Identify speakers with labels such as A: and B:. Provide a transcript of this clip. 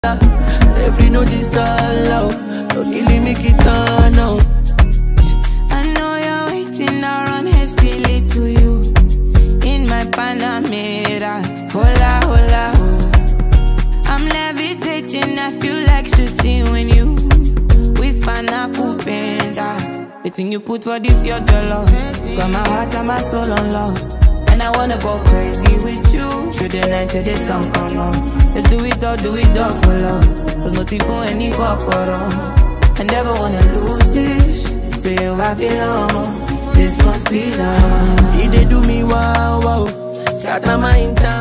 A: Every no this all out. No killing me kitano.
B: I know you're waiting around hastily to you. In my Panamera, hola, hola, oh. I'm levitating, I feel like see when you whisper na kupenda. The thing you put for this your dollar. Got my heart and my soul on love. And I wanna go crazy with you. Through the night till the sun come on. Let's do it all for love. There's nothing for any corporal. I never wanna lose this. To you I belong. This must be love.
A: He they do me wow wow. Scatter my entire